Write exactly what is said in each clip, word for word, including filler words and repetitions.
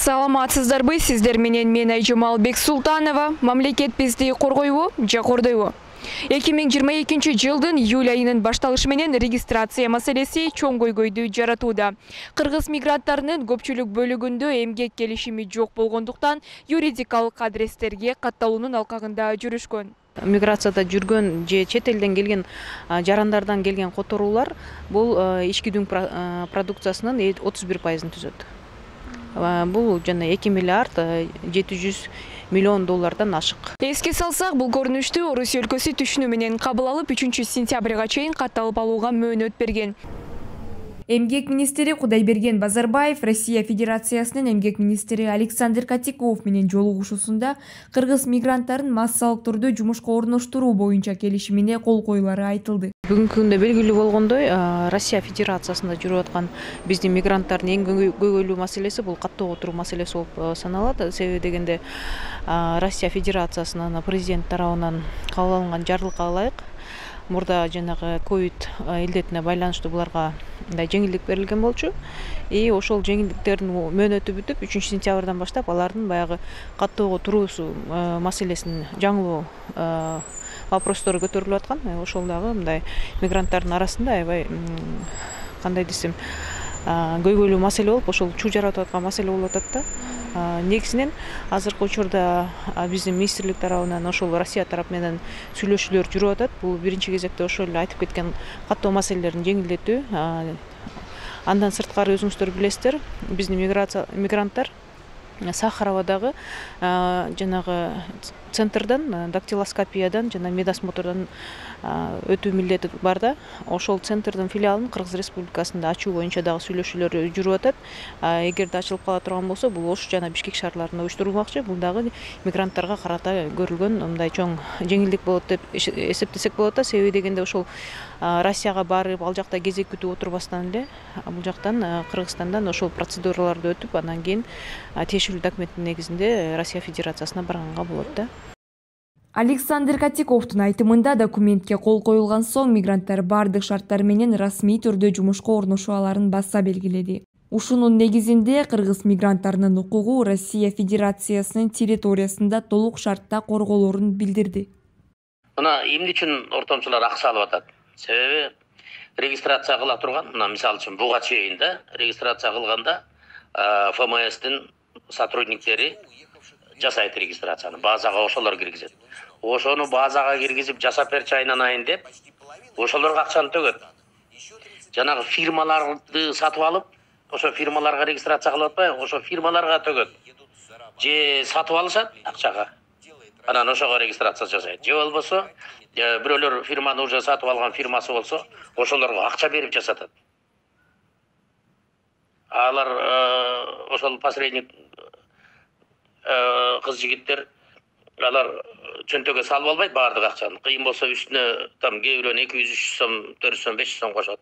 Саламатсыздарбы, сиздер менен мен Айжамал Бексултанова, мамлекет бизди коргойбу, же кордойбу. эки миң жыйырма экинчи жылдын июль айынын башталышы менен регистрация маселеси чоң көйгөйдү жаратууда. Кыргыз мигранттарынын көпчүлүк бөлүгүндө эмгек келишими жок болгондуктан юридикалык адрестерге катталуунун алкагында жүрүшкөн. Миграцияда жүргөн же чет элден келген жарандардан келген которуулар бул ички дүң продукциясынын отуз бир пайызын түзөт. Бул жана эки миллиард жети жүз миллион доллардан ашык. Эске салсак, бул көрүнүштү Орусия өлкөсү түшүнүү менен кабыл алып, үчүнчү сентябрга чейин катталып алууга мөөнөт берген. Эмгек министри Кудайберген Базарбаев Россия Федерациясынын эмгек министри Александр Катиков менен жолугушуусунда кыргыз мигранттарын массалык түрдө жумушка орноштуруу боюнча келишимине кол коюлары айтылды. Бүгүнкү күндө белгилүү болгондой, Россия Федерациясында жүрүп аткан биздин мигранттардын эң көйгөйлүү маселеси бул каттоого отуруу маселеси болуп саналат. Себеби дегенде Россия Федерациясынын президент тарабынан кабыл алынган жарлыкка ылайык мурда жанагы ковид илдетине байланыштуу буларга мындай жеңилдик берилген болчу. И ошол жеңилдиктердин мөөнөтү бүтүп, үчүнчү сентябрдан баштап алардын баягы каттоого туруусу маселесинин жаңылуу вопростор көтөрүлүп аткан. Ошол дагы мындай мигранттардын арасында аябай кандай десем көйгөйлүү маселе болуп, ошол чуу жаратып аткан маселе болуп атат да. Негизинен азыркы учурда биздин министрлик тарабынан ошол Россия тарап менен сүйлөшүүлөр жүрүп атат. Бул биринчи кезекте ошол эле айтып кеткен каттоо маселелерин жеңилдетүү. Андан сырткары өзүңүздөр билесиздер, биздин мигранттар Сахаровадагы жанагы центрдан, дактилоскопиядан жана медосмотрдан өтүү милдети бар да. Ошол центрдин филиалын Кыргыз Республикасында ачуу боюнча дагы сүйлөшүүлөр жүрүп атат. Эгерде ачылып кала турган болсо, бул Ош жана Бишкек шаарларында уюштурулмакчы. Бул дагы мигранттарга карата көрүлгөн мындай чоң жеңилдик болот деп эсептесек болот да. Себеби дегенде ошол Россияга барып, ал жакта кезек күтүп отурбастан эле бул жактан Кыргызстандан ошол процедураларды өтүп, андан кийин тиешелүү документтин негизинде Россия Федерациясына барганга болот да. Александр Катиковдун айтымында документке кол коюлган соң мигранттар бардык шарттар менен расмий түрдө жумушка орношо аларын баса белгиледи. Ушунун негизинде кыргыз мигранттарынын укугу Россия Федерациясынын территориясында толук шартта корголорун билдирди. Мына эмне үчүн ортомчулар акча алып атат? Себеби регистрация кыла турган, мына мисалы үчүн буга чейин да регистрация кылганда эф эм эстин сотрудниктери жасайт регистрацияны, базага ошолор киргизет. Ошону базага киргизип жасап берчи айнанайын деп, ошолорго акчаны төгөт. Жанагы фирмаларды сатып алып, ошо фирмаларга регистрация кылып атпай, ошо фирмаларга төгөт. Же сатып алышат акчага. Анан ошого регистрация жасайт. Же болбосо, бирөөлөр фирманы уже сатып алган фирмасы болсо, ошолорго акча берип жасатат. Алар ошол посредник кыз жигиттер алар чөнтөгө салып албайт баардык акчаны. Кыйын болсо үстүнө там кээ бирөөнү эки жүз, үч жүз сом, төрт жүз сом, беш жүз сом кошот.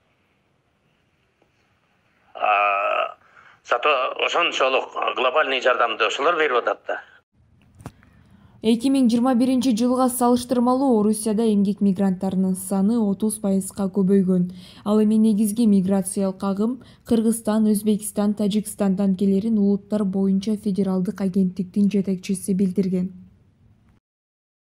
Зато ошончолук глобальный жардамды ошолор берип атат да. эки миң жыйырма биринчи жылга салыштырмалуу Орусияда эмгек мигранттарынын саны отуз пайызга көбөйгөн. Ал эми негизги миграциялык агым Кыргызстан, Өзбекстан, Тажикстандан келерин улуттар боюнча федералдык агенттиктин жетекчиси билдирген.